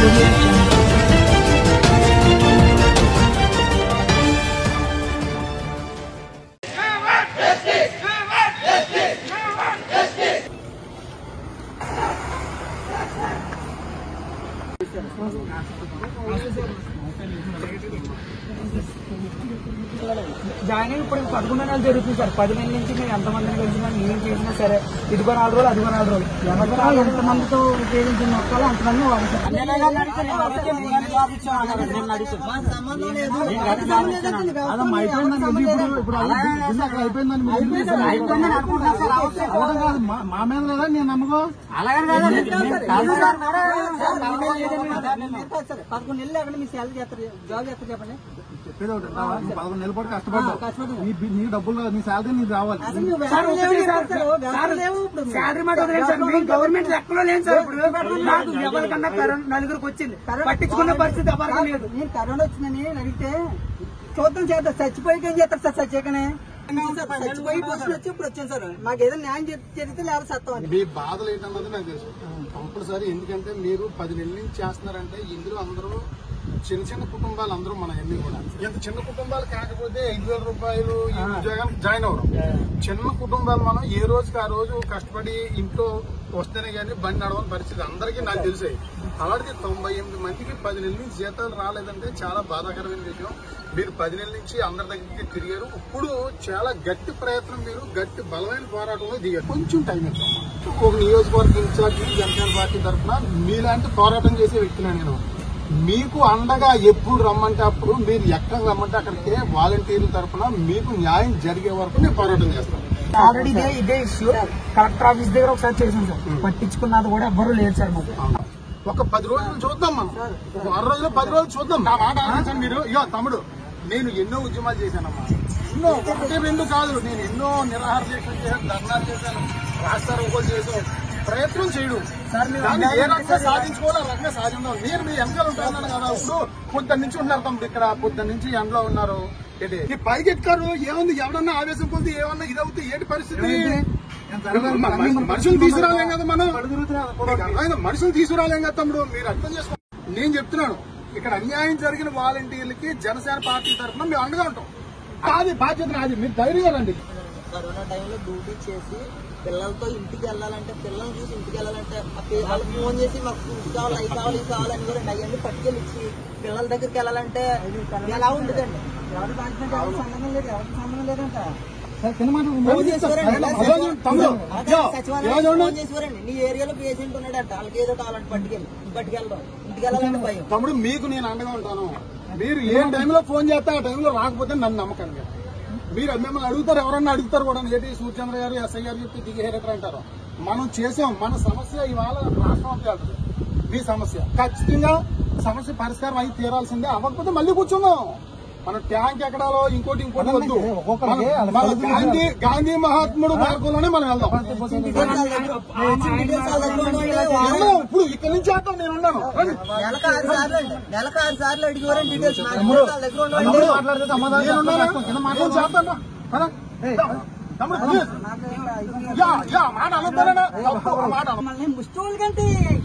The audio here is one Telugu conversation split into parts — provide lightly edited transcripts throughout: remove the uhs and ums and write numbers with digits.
జాయిన్ అయ్యి ఇప్పుడు 11 నెలలు జరుగుతుంది సార్. 10 నెలల నుంచి మేము ఎంతమందిని కలిసినా ఏం చేసినా సరే ఇదిగో 4 రోజులు అదిగో 4 రోజులు ఎవరికైనా ఎంతమందితో ఉపయోగించిన మొక్కలు అంతమంది మా మీద లేదా నేను నమ్మకం అలాగే 11 నెలలు ఎక్కడ మీ శాలరీ చేస్తారు జాబ్ చేస్తారు చెప్పండి. చెప్పేది ఒకటి 11 నెలల పాటు కష్టపడ్డావు నీ డబ్బులు నీ శాలరీ నీకు రావాలి. శాలరీ మాట గవర్నమెంట్ లెక్కలో లేదు సార్. ఇప్పుడు నాకు ఎవరికన్నా నలుగురికి వచ్చింది పట్టించుకున్న పరిస్థితి ఎవరికి లేదు. నేను కరోనా వచ్చిందని అడిగితే చూద్దాం చేద్దాం చచ్చిపోయి ఏం చేస్తారు సార్ చచ్చాకనే చచ్చిపోయి పొజిషన్ వచ్చి ఇప్పుడు వచ్చాను సార్. మాకు ఏదో న్యాయం జరిగితే లేదా సత్తాం. మీ బాధలు ఏంటన్నది నాకు తెలుసు కంపల్సరీ. ఎందుకంటే మీరు 10 నెలల నుంచి చేస్తున్నారంటే ఇందులో అందరూ చిన్న చిన్న కుటుంబాలు అందరూ మన అన్ని కూడా ఎంత చిన్న కుటుంబాలు కాకపోతే 5,000 రూపాయలు ఈ ఉద్యోగానికి జాయిన్ అవ్వరు. చిన్న కుటుంబాలు మనం ఏ రోజుకి ఆ రోజు కష్టపడి ఇంట్లో వస్తేనే గానీ బండి నడవని పరిస్థితి అందరికీ నాకు తెలిసాయి. అలాంటిది 98 మందికి 10 నెలల నుంచి జీతాలు రాలేదంటే చాలా బాధాకరమైన విషయం. మీరు 10 నెలల నుంచి అందరి దగ్గరికి తిరిగారు. ఇప్పుడు చాలా గట్టి ప్రయత్నం, మీరు గట్టి బలమైన పోరాటంలో దిగారు. కొంచెం టైం ఇస్తాం. ఒక నియోజకవర్గ ఇన్ఛార్జి జనసేన పార్టీ తరఫున మీలాంటి పోరాటం చేసే వ్యక్తులు నేను మీకు అండగా ఎప్పుడు రమ్మంటే అప్పుడు మీరు ఎక్కడ రమ్మంటే అక్కడికే వాలంటీర్ల తరఫున మీకు న్యాయం జరిగే వరకు నేను పోరాటం చేస్తాను. ఆల్రెడీ ఇదే ఇష్యూ కలెక్టర్ ఆఫీస్ దగ్గర ఒకసారి చేసాం సార్. పట్టించుకున్నది కూడా ఎవ్వరూ లేదు సార్. మాకు ఒక 10 రోజులు చూద్దాం, మనం 6 రోజులు 10 రోజులు చూద్దాం. నా మాట ఆలోచించండి మీరు. ఇగో తమ్ముడు, నేను ఎన్నో ఉద్యమాలు చేశానమ్మా. ఎన్నో 1-2 కాదు, నేను ఎన్నో నిరాహార దీక్షలు చేశాను, ధర్నాలు చేశాను, రాస్తారోకోలు చేశాను. ప్రయత్నం చేయడం ఏ రకంగా సాధించుకోవాలి ఆ రకంగా సాధించాం. మీరు మీ వెనకాల ఉంటారన్నాను కదా. ఇప్పుడు పొద్దున్న నుంచి ఉన్నారు తమ్ముడు, ఇక్కడ పొద్దున్న నుంచి ఎండలో ఉన్నారు. ఈ పైకి ఎక్కారు ఏముంది, ఎవడన్నా ఆవేశం కొద్ది ఏమన్నా ఇది అవుతుంది ఏంటి పరిస్థితి? మనుషులు తీసుకురాలేం కదా మనం, మనుషులు తీసుకురాలేం కదా తమ్ముడు. మీరు అర్థం చేసుకో. నేను చెప్తున్నాను, ఇక్కడ అన్యాయం జరిగిన వాలంటీర్లకి జనసేన పార్టీ తరఫున మేము అండగా ఉంటాం. అది బాధ్యత నాది, మీరు ధైర్యంగా రండి. కరోనా టైంలో డ్యూటీ చేసి పిల్లలతో ఇంటికి వెళ్ళాలంటే, పిల్లల్ని చూసి ఇంటికి వెళ్ళాలంటే వాళ్ళకి ఫోన్ చేసి మాకు ఇది కావాలి అవి కావాలి ఇది కావాలని కూడా అవన్నీ పట్టుకెళ్ళి ఇచ్చి పిల్లల దగ్గరికి వెళ్ళాలంటే ఎలా ఉండదండి. ఎవరి బాధ్యత సంబంధం లేదు, ఎవరికి సంబంధం లేదంట. సచివాలయం చేసేవారండి. నీ ఏరియాలో పేషెంట్ ఉన్నాడంట, వాళ్ళకి ఏదో కావాలంటే పట్టుకెళ్దాం ఇంటికి వెళ్ళాలంటే భయం. తమ్ముడు మీకు నేను అండగా ఉంటాను. మీరు ఏ టైంలో ఫోన్ చేస్తే ఆ టైంలో రాకపోతే నన్ను నమ్మకంగా మీరు మిమ్మల్ని అడుగుతారు, ఎవరన్నా అడుగుతారు కూడా. ఏంటి సూర్యచంద్ర గారు ఎస్ఐ గారు చెప్తే దిగేరేటర్ అంటారు. మనం చేసాం, మన సమస్య ఇవాళ రాష్ట్రం వెళ్తుంది. మీ సమస్య ఖచ్చితంగా సమస్య పరిష్కారం అయి తీరాల్సిందే. అవ్వకపోతే మళ్ళీ కూర్చున్నాం. మన ట్యాంక్ ఎక్కడాలో ఇంకోటి వద్దు. గాంధీ మహాత్ముడు మార్గంలోనే మనం వెళ్దాం. ఇప్పుడు ఇక్కడి నుంచి చేద్దాం. నేను ఉన్నాను. నెలకు 6 సార్లు అడిగేవారండి డీటెయిల్స్. ముష్టోళ్ళ కంటే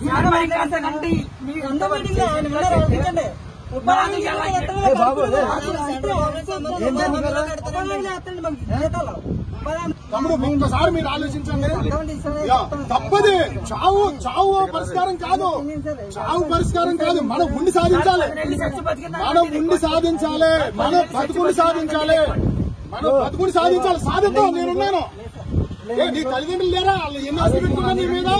తమ్ముడు ఒక్కసారి మీరు ఆలోచించండి. తప్పది. చావు పరిష్కారం కాదు, చావు పరిష్కారం కాదు. మనం ఉండి సాధించాలి, మనం బతుకుని సాధించాలి. సాధిద్దాం. నేనున్నాను. నీ తల్లిదండ్రులు లేరా? వాళ్ళు ఎన్ని ఆశలు పెట్టుకున్నారు నీ మీద?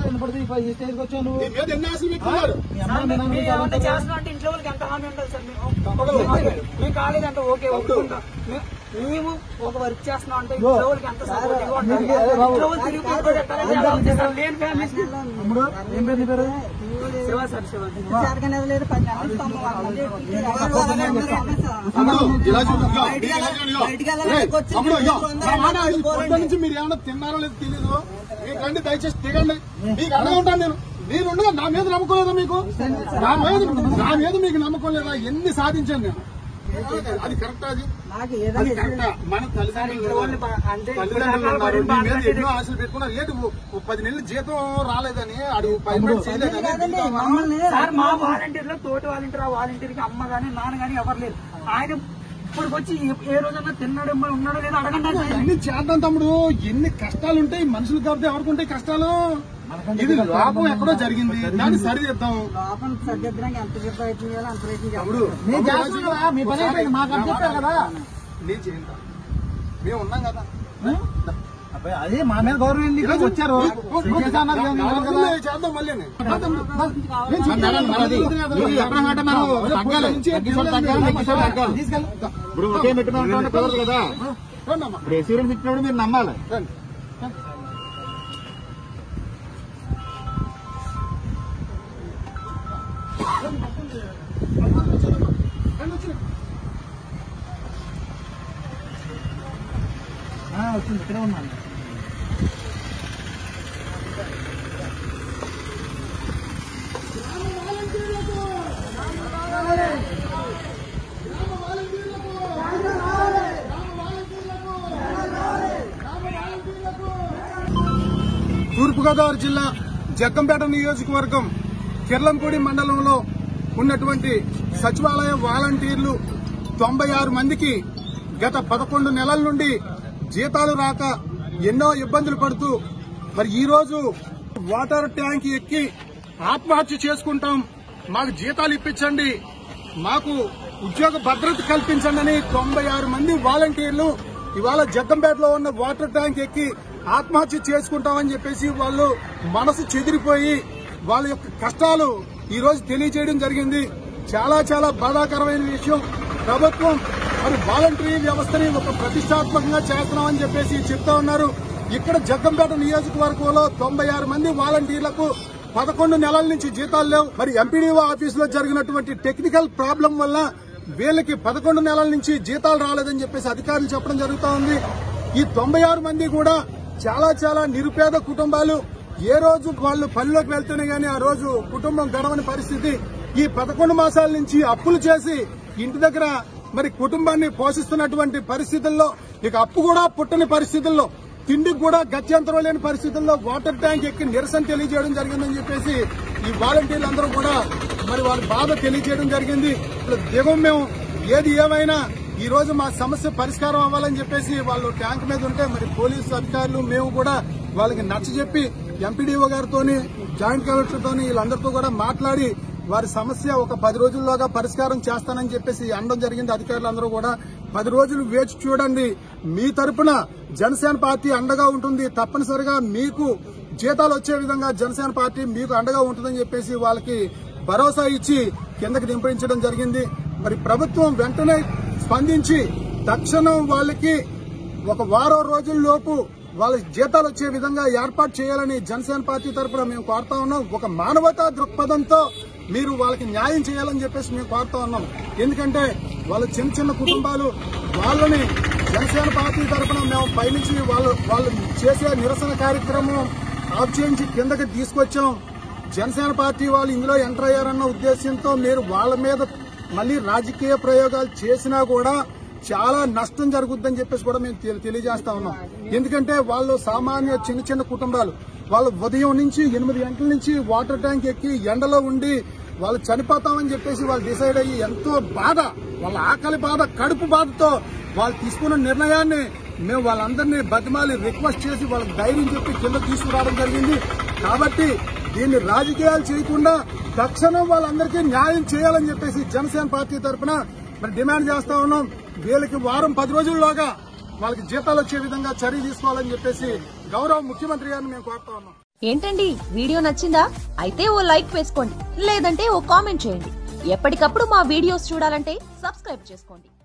ఎన్ని ఆశలు పెట్టుకున్నారు? ఇంట్లో వాళ్ళకి ఎంత హామీ ఉంటుంది సార్? మీకు కాలేదంటే ఓకే ఒప్పుకుంటా. మేము ఒక వర్క్ చేస్తున్నాం అంటే ఇంట్లో వాళ్ళకి ఎంత సపోర్టివ్గా ఉంటుంది. ఇంట్లో వాళ్ళు తిరిగి లేని ఫ్యామిలీస్ శివ సార్ శివ లేదు. 10 నుంచి మీరు ఏమన్నా తిన్నారో లేదు తెలియదు. మీకు రండి, దయచేసి దిగండి. మీకు అండగా ఉంటాను నేను. మీరు ఉండగా నా మీద నమ్మకం లేదా మీకు? నా మీద మీకు నమ్మకం లేదా? ఎన్ని సాధించాను నేను. అది కరెక్ట్. అది మాకు అది ఏదైనా కరెక్టా? మన తల్లిదండ్రులు ఎన్నో ఆశలు పెట్టుకున్నారు. ఏంటి 10 నెలలు జీతం రాలేదని అడుగు పైమెంట్ చేయలేదని మమ్మల్ని సార్ మా వాలంటీర్లో తోటి వాలంటీర్, ఆ వాలంటీర్కి అమ్మ గానీ నాన్న గానీ ఎవరు లేరు. ఆయన ఇప్పటికి వచ్చి ఏ రోజన్నా తిన్నాడో ఉన్నాడో లేదో అడగండి. అన్ని చేద్దాం తమ్ముడు. ఎన్ని కష్టాలు ఉంటాయి మనుషులు కాబట్టి ఎవరుకుంటాయి కష్టాలు. ఇది లోపం ఎక్కడో జరిగింది, దాన్ని సరిదిద్దాం. లోపం సరిదిద్దడానికి ఎంత ప్రయత్నం చేయాలో అంత ప్రయత్నం తమ్ముడు మీ పని అయిపోయింది, మాకు అర్థం చెప్పారు కదా. నేను చేయండి, మేము ఉన్నాం కదా. అది మా మీద గౌరవం వచ్చారు చేద్దాం మళ్ళీ ఇప్పుడు ఒకే మెట్టు కుదరదు కదా. ఇప్పుడు ఎక్స్పీరియన్స్ ఇచ్చినప్పుడు మీరు నమ్మాలి. వచ్చింది, ఇక్కడే ఉన్నాను. తూర్పుగోదావరి జిల్లా జగ్గంపేట నియోజకవర్గం కిర్లంపూడి మండలంలో ఉన్నటువంటి సచివాలయ వాలంటీర్లు 96 మందికి గత 11 నెలల నుండి జీతాలు రాక ఎన్నో ఇబ్బందులు పడుతూ మరి ఈ రోజు వాటర్ ట్యాంక్ ఎక్కి ఆత్మహత్య చేసుకుంటాం, మాకు జీతాలు ఇప్పించండి, మాకు ఉద్యోగ భద్రత కల్పించండి అని 96 మంది వాలంటీర్లు ఇవాళ జగ్గంపేటలో ఉన్న వాటర్ ట్యాంక్ ఎక్కి ఆత్మహత్య చేసుకుంటామని చెప్పేసి వాళ్ళు మనసు చెదిరిపోయి వాళ్ళ యొక్క కష్టాలు ఈ రోజు తెలియజేయడం జరిగింది. చాలా చాలా బాధాకరమైన విషయం. ప్రభుత్వం మరి వాలంటరీ వ్యవస్థని ఒక ప్రతిష్టాత్మకంగా చేస్తున్నామని చెప్పేసి చెప్తా ఉన్నారు. ఇక్కడ జగ్గంపేట నియోజకవర్గంలో 96 మంది వాలంటీర్లకు 11 నెలల నుంచి జీతాలు లేవు. మరి ఎంపీడీఓ ఆఫీసులో జరిగినటువంటి టెక్నికల్ ప్రాబ్లం వల్ల వీళ్ళకి 11 నెలల నుంచి జీతాలు రాలేదని చెప్పేసి అధికారులు చెప్పడం జరుగుతా ఉంది. ఈ 96 మంది కూడా చాలా చాలా నిరుపేద కుటుంబాలు. ఏ రోజు వాళ్ళు పనిలోకి వెళ్తేనే గానీ ఆ రోజు కుటుంబం గడవని పరిస్థితి. ఈ 11 మాసాల నుంచి అప్పులు చేసి ఇంటి దగ్గర మరి కుటుంబాన్ని పోషిస్తున్నటువంటి పరిస్థితుల్లో, ఇక అప్పు కూడా పుట్టని పరిస్థితుల్లో, తిండికి కూడా గత్యంతరం లేని పరిస్థితుల్లో వాటర్ ట్యాంక్ ఎక్కి నిరసన తెలియజేయడం జరిగిందని చెప్పేసి ఈ వాలంటీర్లందరూ కూడా మరి వారి బాధ తెలియజేయడం జరిగింది. దిగం మేము ఏది ఏమైనా ఈ రోజు మా సమస్య పరిష్కారం అవ్వాలని చెప్పేసి వాళ్ళు ట్యాంక్ మీద ఉంటే మరి పోలీసు అధికారులు మేము కూడా వాళ్ళకి నచ్చజెప్పి ఎంపీడీఓ గారితోని జాయింట్ కలెక్టర్తోని వీళ్ళందరితో కూడా మాట్లాడి వారి సమస్య ఒక 10 రోజుల్లోగా పరిష్కారం చేస్తానని చెప్పేసి అనడం జరిగింది. అధికారులందరూ కూడా 10 రోజులు వేచి చూడండి, మీ తరపున జనసేన పార్టీ అండగా ఉంటుంది, తప్పనిసరిగా మీకు జీతాలు వచ్చే విధంగా జనసేన పార్టీ మీకు అండగా ఉంటుందని చెప్పేసి వాళ్ళకి భరోసా ఇచ్చి కిందకి దింపించడం జరిగింది. మరి ప్రభుత్వం వెంటనే స్పందించి తక్షణం వాళ్ళకి ఒక వారం రోజుల్లోపు వాళ్ళ జీతాలు వచ్చే విధంగా ఏర్పాటు చేయాలని జనసేన పార్టీ తరఫున మేము కోరుతా ఉన్నాం. ఒక మానవతా దృక్పథంతో మీరు వాళ్ళకి న్యాయం చేయాలని చెప్పేసి మేము కోరుతా ఉన్నాం. ఎందుకంటే వాళ్ళ చిన్న చిన్న కుటుంబాలు, వాళ్ళని జనసేన పార్టీ తరఫున మేము పైనుంచి వాళ్ళు చేసే నిరసన కార్యక్రమం ఆఫ్ చేయించి కిందకి తీసుకొచ్చాం. జనసేన పార్టీ వాళ్ళు ఇందులో ఎంటర్ అయ్యారన్న ఉద్దేశంతో మీరు వాళ్ళ మీద మళ్లీ రాజకీయ ప్రయోగాలు చేసినా కూడా చాలా నష్టం జరుగుద్దని చెప్పేసి కూడా మేము తెలియజేస్తా ఉన్నాం. ఎందుకంటే వాళ్ళు సామాన్య చిన్న చిన్న కుటుంబాలు, వాళ్ళు ఉదయం నుంచి 8 గంటల నుంచి వాటర్ ట్యాంక్ ఎక్కి ఎండలో ఉండి వాళ్ళు చనిపోతామని చెప్పేసి వాళ్ళు డిసైడ్ అయ్యి ఎంతో బాధ, వాళ్ళ ఆకలి బాధ, కడుపు బాధతో వాళ్ళు తీసుకున్న నిర్ణయాన్ని మేము వాళ్ళందరినీ బతిమాలి రిక్వెస్ట్ చేసి వాళ్ళకి ధైర్యం చెప్పి కింద తీసుకురావడం జరిగింది. కాబట్టి దీన్ని రాజకీయాలు చేయకుండా తక్షణం వాళ్ళందరికీ న్యాయం చేయాలని చెప్పేసి జనసేన పార్టీ తరఫున మరి డిమాండ్ చేస్తా ఉన్నాం. వీళ్ళకి వారం 10 రోజుల్లోగా వాళ్ళకి జీతాలు వచ్చే విధంగా చర్య తీసుకోవాలని చెప్పేసి గౌరవ ముఖ్యమంత్రి గారిని మేము కోరుతా ఉన్నాం. ఏంటండి, వీడియో నచ్చిందా? అయితే ఓ లైక్ వేసుకోండి, లేదంటే ఓ కామెంట్ చేయండి. ఎప్పటికప్పుడు మా వీడియోస్ చూడాలంటే సబ్స్క్రైబ్ చేసుకోండి.